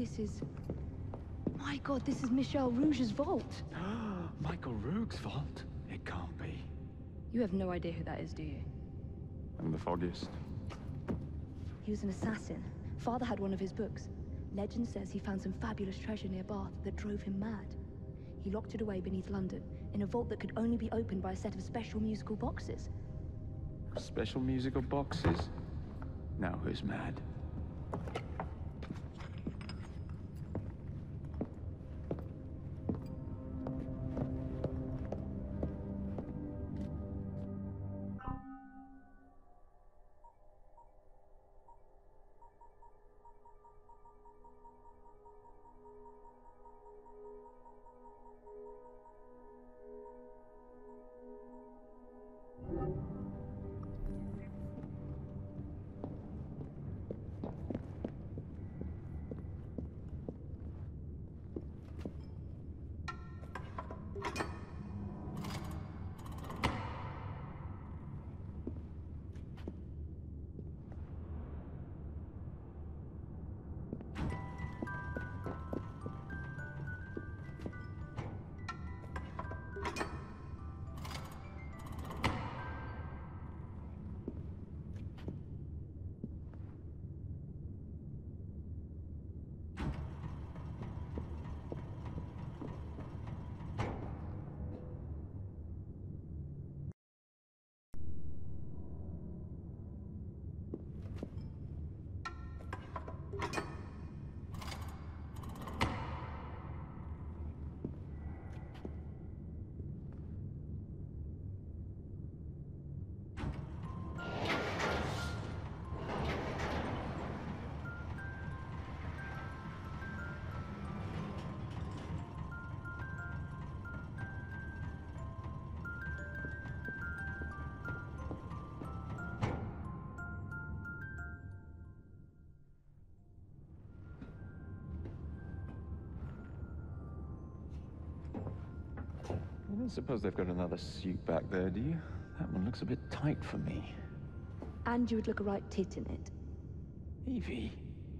This is... My God, this is Michel Rouge's vault. Michael Rourke's vault? It can't be. You have no idea who that is, do you? I'm the foggiest. He was an assassin. Father had one of his books. Legend says he found some fabulous treasure near Bath that drove him mad. He locked it away beneath London, in a vault that could only be opened by a set of special musical boxes. Special musical boxes? Now who's mad? You don't suppose they've got another suit back there, do you? That one looks a bit tight for me. And you would look a right tit in it. Evie.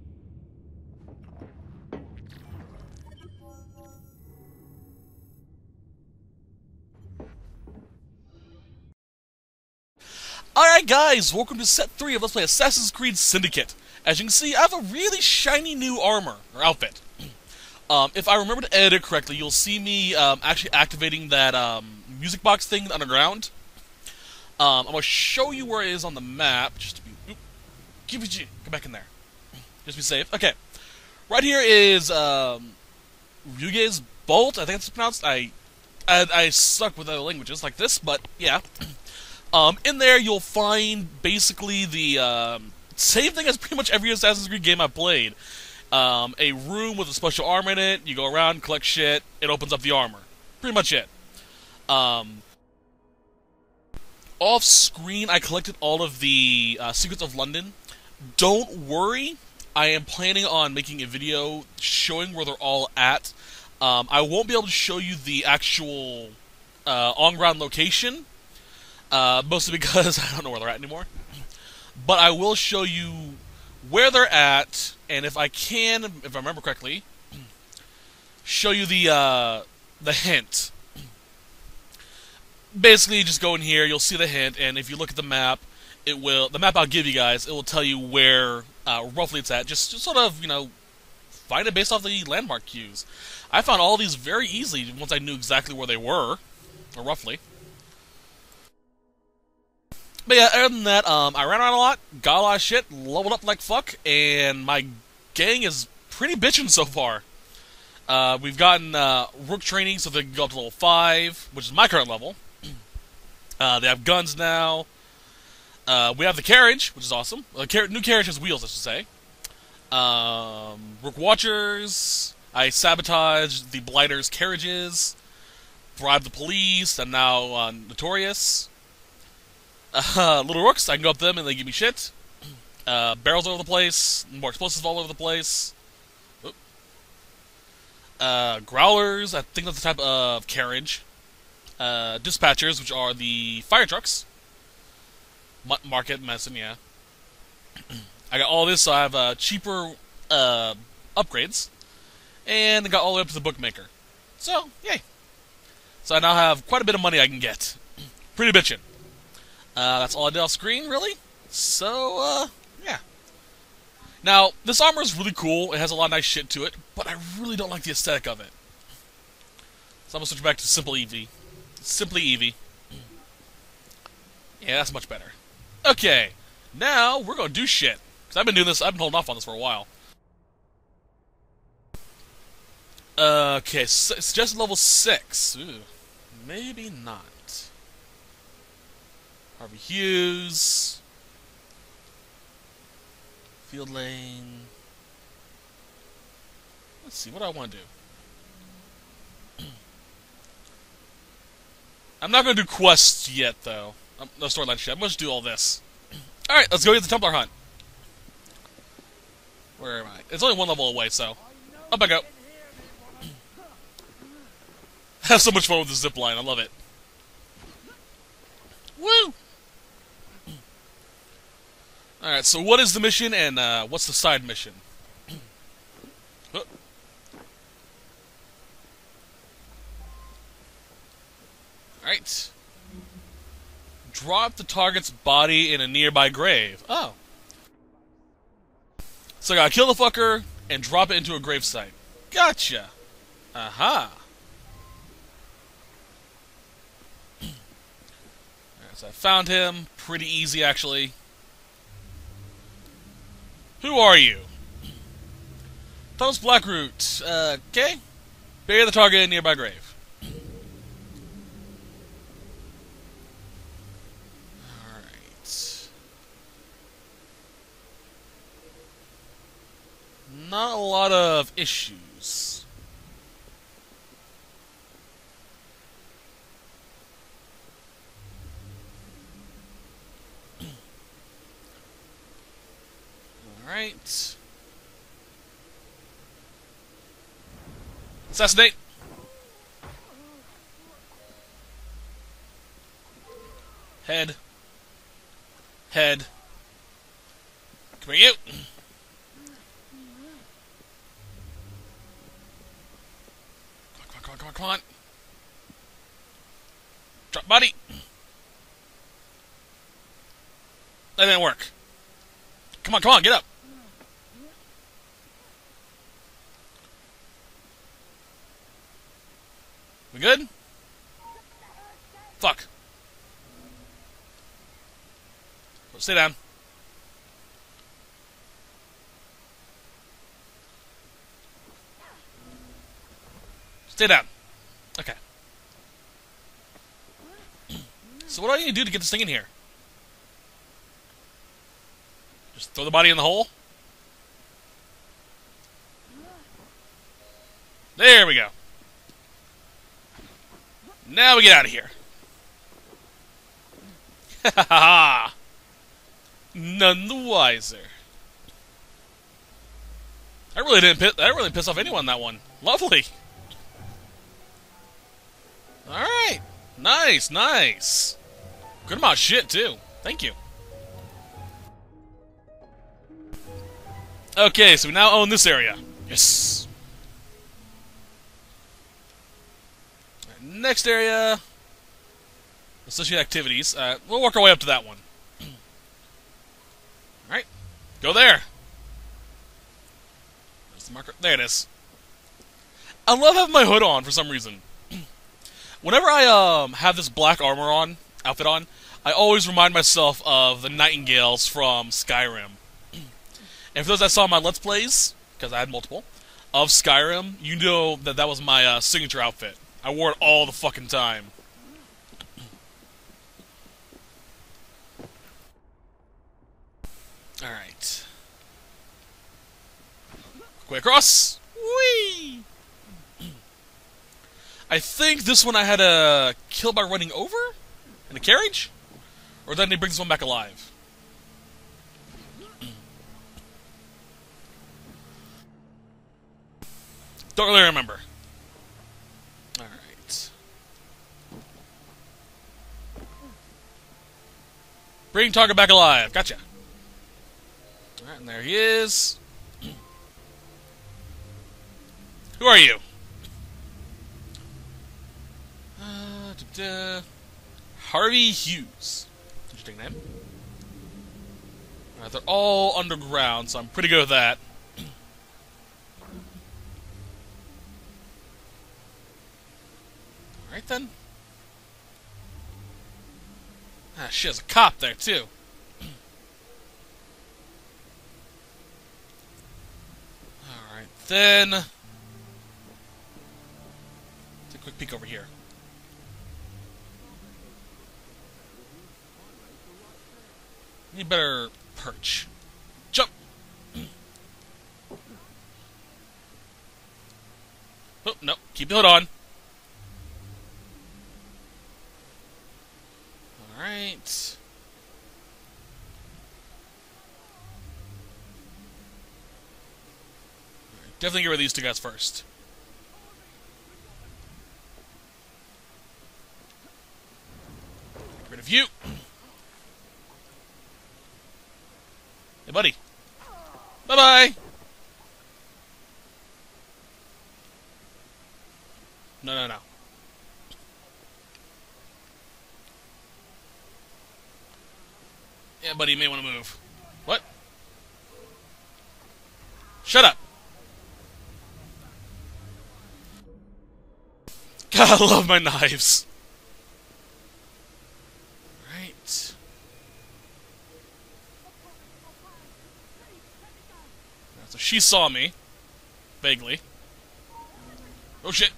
Alright guys, welcome to set 3 of Let's Play Assassin's Creed Syndicate. As you can see, I have a really shiny new armor, or outfit. If I remember to edit it correctly, you'll see me actually activating that music box thing underground. I'm going to show you where it is on the map, just to be... Get back in there. Just be safe. Okay. Right here is Ryuge's Bolt, I think it's pronounced. I suck with other languages like this, but yeah. In there you'll find basically the same thing as pretty much every Assassin's Creed game I've played. A room with a special armor in it, you go around, collect shit, it opens up the armor. Pretty much it. Off screen, I collected all of the Secrets of London. Don't worry, I am planning on making a video showing where they're all at. I won't be able to show you the actual on-ground location, mostly because I don't know where they're at anymore. But I will show you where they're at, and if I can, if I remember correctly, show you the hint. Basically, just go in here, you'll see the hint, and if you look at the map, the map I'll give you guys, it will tell you where roughly it's at. Just sort of, you know, find it based off the landmark cues. I found all these very easily once I knew exactly where they were, or roughly. But yeah, other than that, I ran around a lot, got a lot of shit, leveled up like fuck, and my gang is pretty bitchin' so far. We've gotten Rook training so they can go up to level 5, which is my current level. They have guns now. We have the carriage, which is awesome. New carriage has wheels, I should say. Rook Watchers. I sabotaged the Blighters' carriages. Bribed the police. I'm now notorious. Little Rooks, I can go up them and they give me shit. Barrels all over the place. More explosives all over the place. Growlers, I think that's the type of carriage. Dispatchers, which are the fire trucks. Market medicine, yeah. I got all this, so I have cheaper upgrades, and got all the way up to the bookmaker. So, yay. So I now have quite a bit of money I can get. Pretty bitchin'. That's all I did off screen, really? So, yeah. Now, this armor is really cool. It has a lot of nice shit to it, but I really don't like the aesthetic of it. So I'm gonna switch back to Simple Eevee. Simply Eevee. Yeah, that's much better. Okay, now we're gonna do shit. Because I've been doing this, I've been holding off on this for a while. Okay, suggested level 6. Ooh, maybe not. Harvey Hughes. Field Lane. Let's see, what do I want to do? I'm not going to do quests yet, though. No storyline shit. I'm going to do all this. Alright, let's go get the Templar Hunt. Where am I? It's only one level away, so... Up I go. I have so much fun with the zip line. I love it. Woo! Alright, so what is the mission, and what's the side mission? Alright. Drop the target's body in a nearby grave. Oh. So I gotta kill the fucker and drop it into a gravesite. Gotcha. Aha. Alright, so I found him. Pretty easy, actually. Who are you? Thomas Blackroot. Okay. Bury the target in a nearby grave. Alright. Not a lot of issues. Alright. Assassinate! Head. Head. Come here, you! Come on. Drop body! That didn't work. Come on, get up! We good? Fuck. Stay down. Stay down. Okay. So what do I need to do to get this thing in here? Just throw the body in the hole? There we go. Now we get out of here. Ha ha ha! None the wiser. I really didn't piss off anyone in that one. Lovely. Alright. Nice, nice. Good amount of shit, too. Thank you. Okay, so we now own this area. Yes. Right, next area. Associate activities. We'll work our way up to that one. Alright. Go there. There's the marker. There it is. I love having my hood on for some reason. Whenever I have this black outfit on, I always remind myself of the Nightingales from Skyrim. And for those that saw my Let's Plays, because I had multiple, of Skyrim, you know that that was my signature outfit. I wore it all the fucking time. Alright. Quick way across! Whee! I think this one I had to kill by running over? In a carriage? Or then they bring this one back alive? Don't really remember. Alright. Bring target back alive. Gotcha. Alright, and there he is. Who are you? Da-da. Harvey Hughes. Interesting name. They're all underground, so I'm pretty good with that. Alright then. Ah, shit, there's a cop there, too. Alright then. Take a quick peek over here. Need better perch. Jump! Oh, no. Keep the hood on. Alright. Definitely get rid of these two guys first. Get rid of you. Hey, buddy. Bye-bye! No, no, no. Yeah, buddy, you may want to move. What? Shut up! God, I love my knives. Right. So she saw me. Vaguely. Oh shit.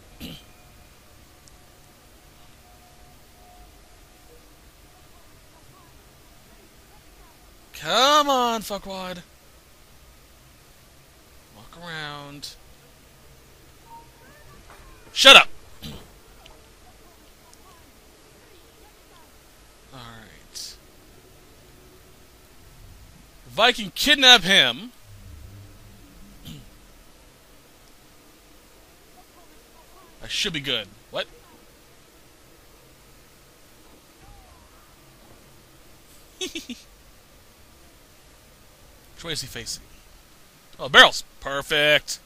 Come on, fuckwad. Walk around. Shut up! Alright. If I can kidnap him... I should be good. What? Which way is he facing? Oh, barrels! Perfect!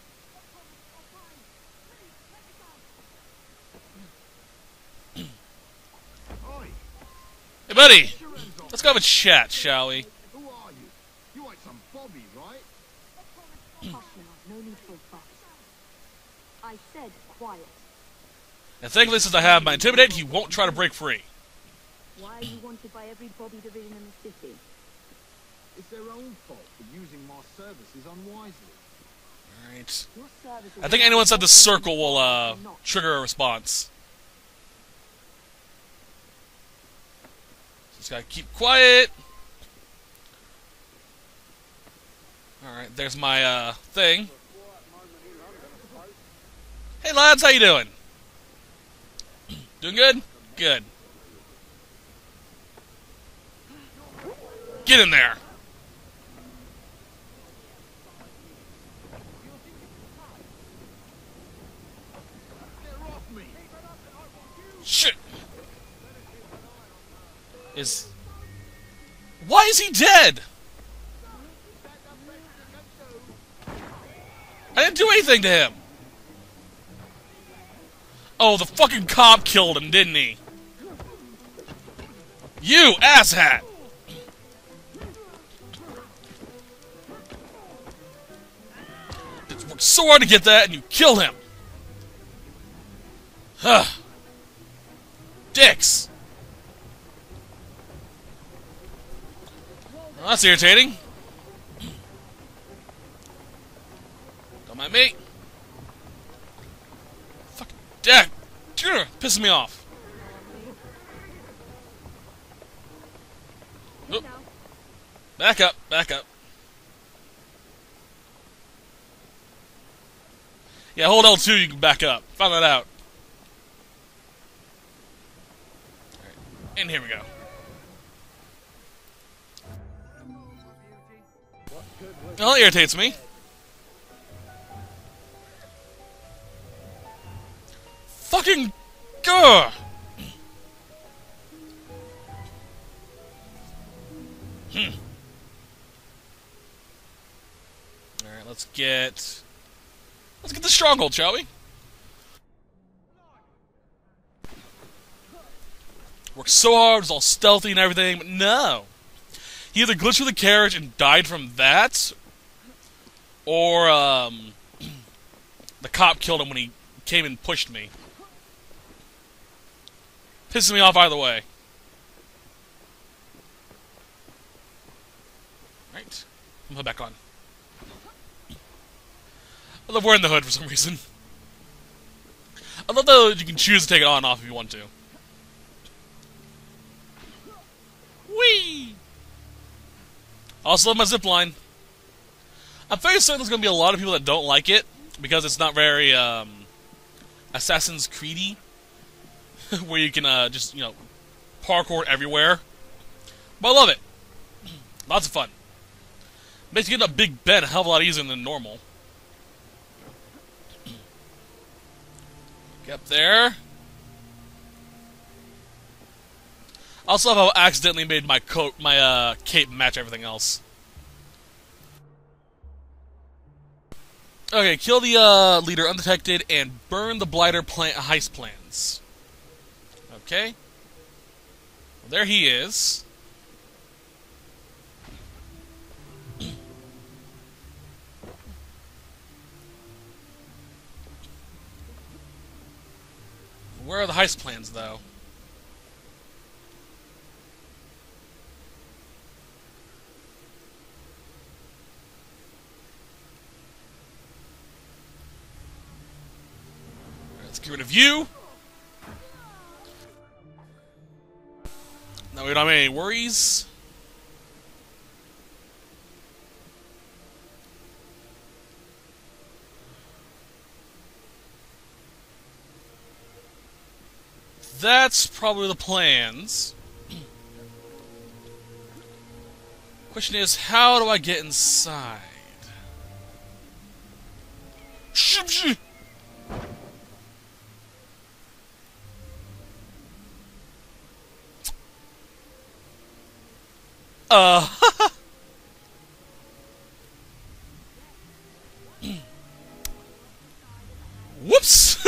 Hey, buddy! Let's go have a chat, shall we? Who are you? You ain't some Bobby, right? Hush now, no need for a fuss. I said quiet. And thankfully, since I have my Intimidate, he won't try to break free. Why are you wanted by every Bobby division in the city? It's their own fault for using my services unwisely. Alright. Your services I think anyone inside the circle will, trigger a response. Just gotta keep quiet. Alright, there's my, thing. Hey lads, how you doing? Doing good? Good. Get in there! Get off me! Shit! Why is he dead? I didn't do anything to him! Oh, the fucking cop killed him, didn't he? You, asshat! It's worked so hard to get that, and you killed him! Huh. Dicks! Well, that's irritating. Don't mind me. Fucking dick! Pissing me off. Oop. Back up, back up. Yeah, hold L2, you can back up. Found that out. Alright, and here we go. Well, it irritates me. Fucking gah! Alright, let's get Let's get the stronghold, shall we? Worked so hard, it was all stealthy and everything, but no. He either glitched through the carriage and died from that, or the cop killed him when he came and pushed me. Pissing me off either way. Right. I'm put back on. I love wearing the hood for some reason. I love that you can choose to take it on and off if you want to. Whee! I also love my zipline. I'm fairly certain there's going to be a lot of people that don't like it, because it's not very, Assassin's Creed-y, where you can, just, you know, parkour everywhere. But I love it. Lots of fun. Makes getting a big bed a hell of a lot easier than normal. Get up there. I also love how I accidentally made my coat, my cape match everything else. Okay, kill the leader undetected and burn the blighter heist plans. Okay. Well, there he is. Where are the heist plans, though? Let's get rid of you. Now we don't have any worries. That's probably the plans. Question is, how do I get inside? Whoops!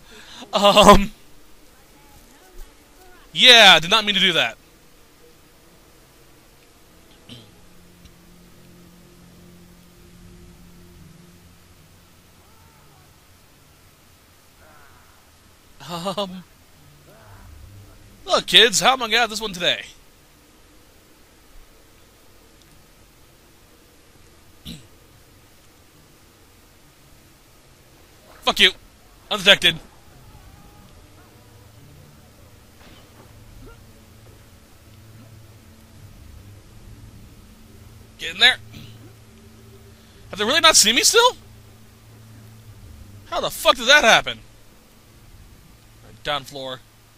Yeah, did not mean to do that. Look, kids, how am I gonna get out this one today? Fuck you. Undetected. Get in there. Have they really not seen me still? How the fuck did that happen? Right, down floor.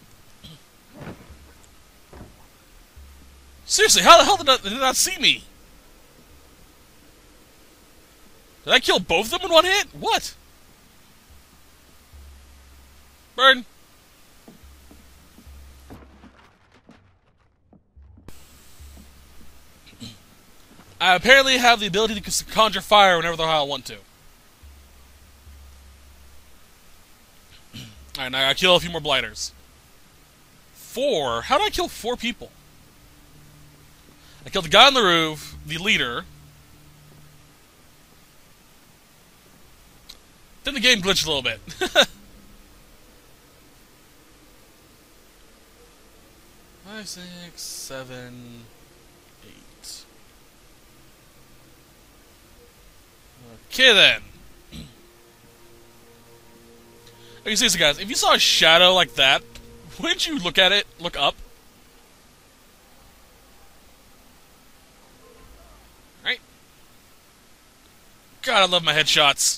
Seriously, how the hell did they not see me? Did I kill both of them in one hit? What? Burn. I apparently have the ability to conjure fire whenever the hell I want to. Alright, now I gotta kill a few more blighters. 4? How did I kill 4 people? I killed the guy on the roof, the leader. Then the game glitched a little bit. 5, 6, 7, 8. Okay then. Okay, seriously guys, if you saw a shadow like that, wouldn't you look at it, look up? Right? God, I love my headshots.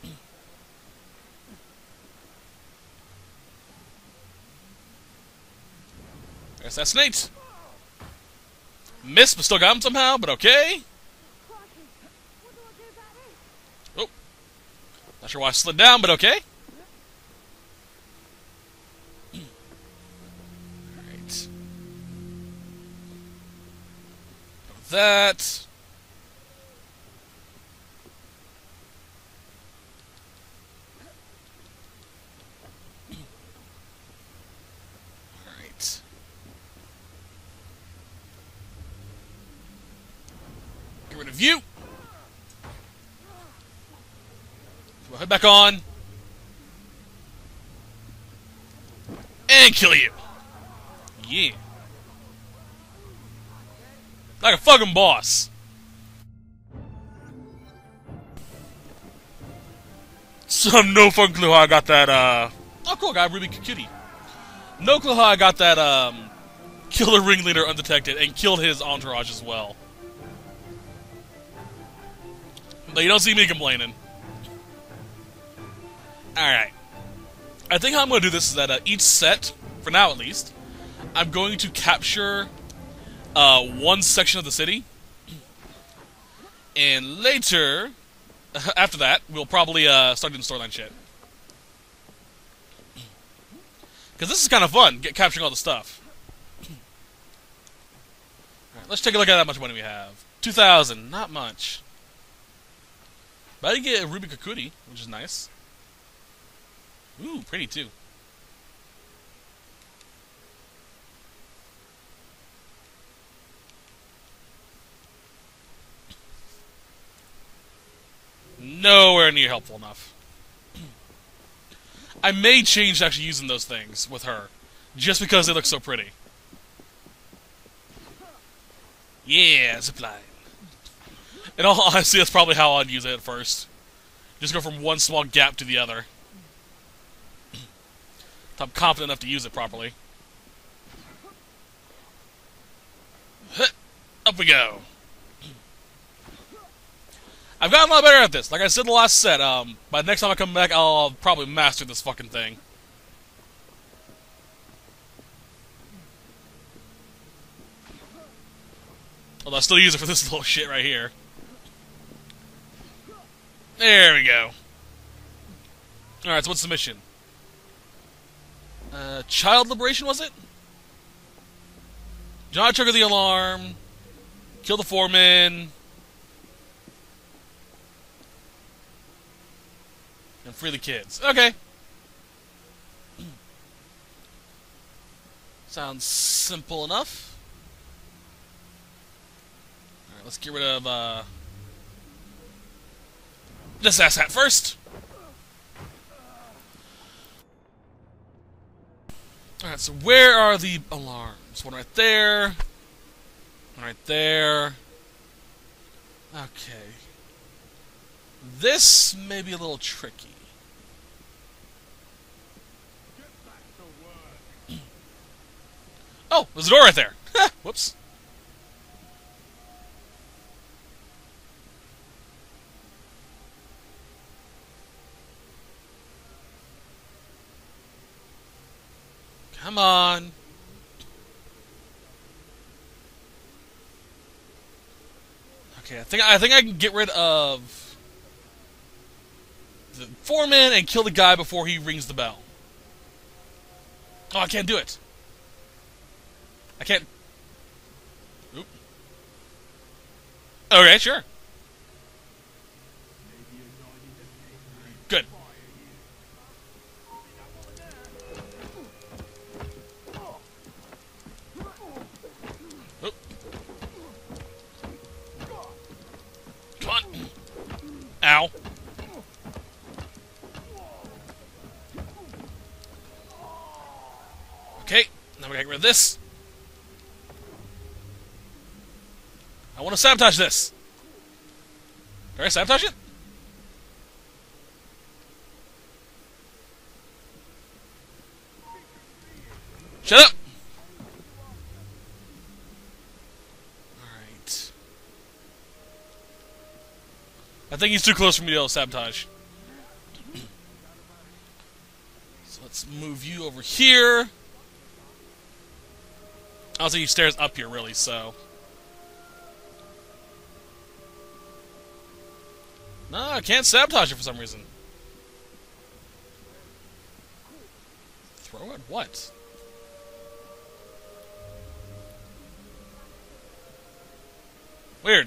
Assassinate! Missed, but still got him somehow, but okay. Oh. Not sure why I slid down, but okay. Alright. That. Get rid of you. We'll head back on. And kill you. Yeah. Like a fucking boss. So I have no fucking clue how I got that, Oh, cool, got Ruby Cutie. No clue how I got that, killer ringleader undetected and killed his entourage as well. But you don't see me complaining. Alright. I think how I'm going to do this is that each set, for now at least, I'm going to capture one section of the city. And later, after that, we'll probably start doing storyline shit. Because this is kind of fun, capturing all the stuff. Alright, let's take a look at how much money we have. 2,000, not much. But I did get a Ruby Kakudi, which is nice. Ooh, pretty too. Nowhere near helpful enough. I may change to actually using those things with her, just because they look so pretty. Yeah, zipline. In all honesty, that's probably how I'd use it at first. Just go from one small gap to the other. I'm confident enough to use it properly. Up we go. I've gotten a lot better at this. Like I said in the last set, by the next time I come back, I'll probably master this fucking thing. Although I still use it for this little shit right here. There we go. Alright, so what's the mission? Child liberation, was it? Do not trigger the alarm. Kill the foreman. And free the kids. Okay. Sounds simple enough. Alright, let's get rid of, this asshat first. Alright, so where are the alarms? One right there. One right there. Okay. This may be a little tricky. Oh, there's a door right there. Whoops. Come on. Okay, I think I can get rid of the foreman and kill the guy before he rings the bell. Oh, I can't do it. I can't. Oop. Okay, sure. Good. Oop. Come on. Ow. Okay, now we gotta get rid of this. I want to sabotage this. Did I sabotage it? Shut up! Alright. I think he's too close for me to sabotage. So let's move you over here. I don't think he stairs up here, really, so... No, I can't sabotage it for some reason. Throw at what? Weird.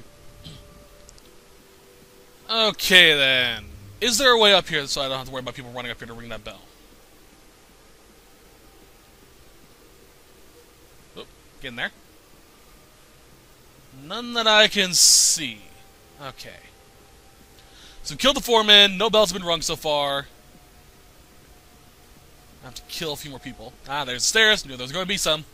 Okay, then. Is there a way up here so I don't have to worry about people running up here to ring that bell? Oop, get in there. None that I can see. Okay. So we killed the foreman. No bells have been rung so far. I have to kill a few more people. Ah, there's the stairs. Knew there was going to be some.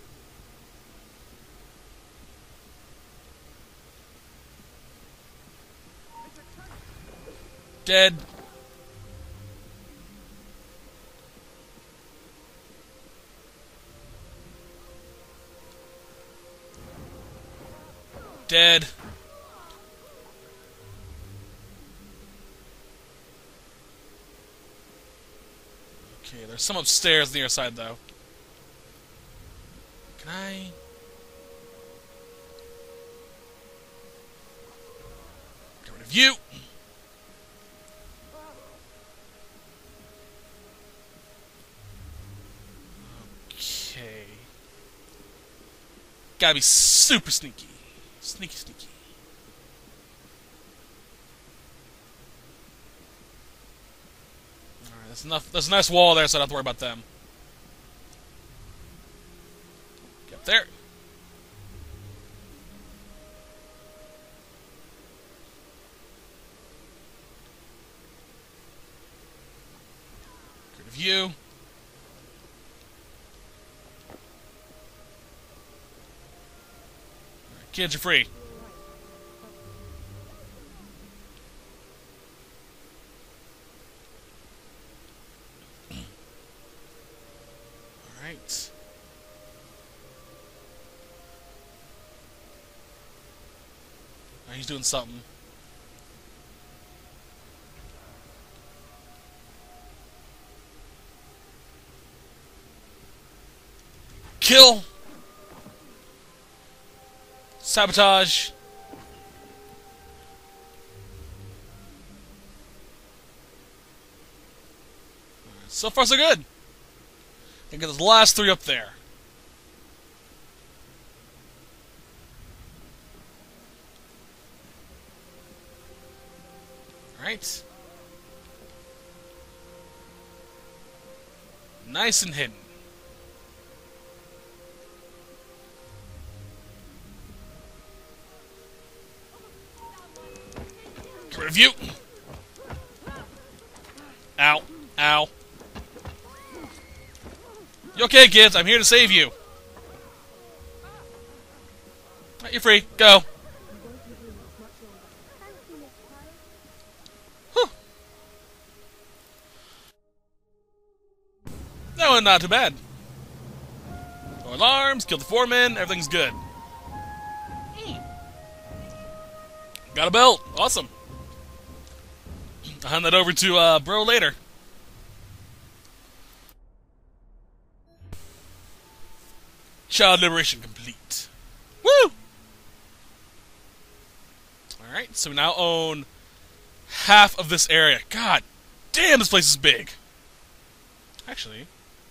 Dead. Dead. Okay, there's some upstairs on the other side, though. Can I... get rid of you! Okay. Gotta be super sneaky. Sneaky, sneaky. Alright, that's enough. There's a nice wall there, so I don't have to worry about them. Get up there. Get rid of you. Alright, kids, you're free. Alright. He's doing something. Kill! Sabotage! So far, so good. And get those last three up there. Alright. Nice and hidden. Get rid of you. Ow. Ow. You okay, kids? I'm here to save you. Right, you're free. Go. Whew. No, not too bad. No alarms, killed the foreman, everything's good. Got a belt. Awesome. I'll hand that over to Bro later. Child liberation complete. Woo! Alright, so we now own half of this area. God damn, this place is big. Actually,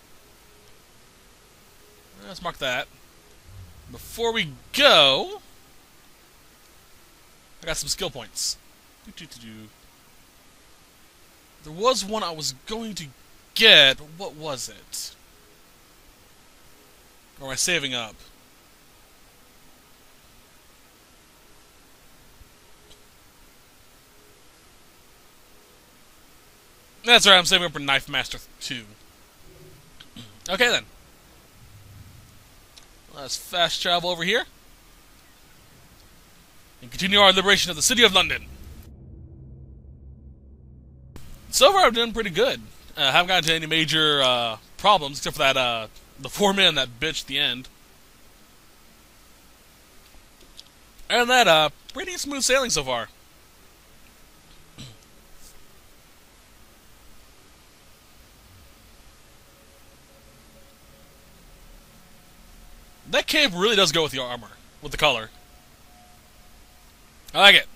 let's mark that. Before we go, I got some skill points. There was one I was going to get, but what was it? Or am I saving up? That's right, I'm saving up for Knife Master 2. Okay then. Let's fast travel over here. And continue our liberation of the City of London. So far I've done pretty good. Haven't gotten into any major problems, except for that the foreman and that bitch at the end. And that, pretty smooth sailing so far. That cape really does go with the armor, with the color. I like it.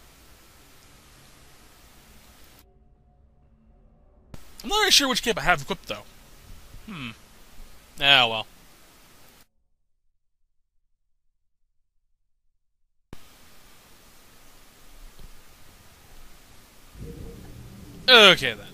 I'm not really sure which cape I have equipped, though. Ah, well. Okay, then.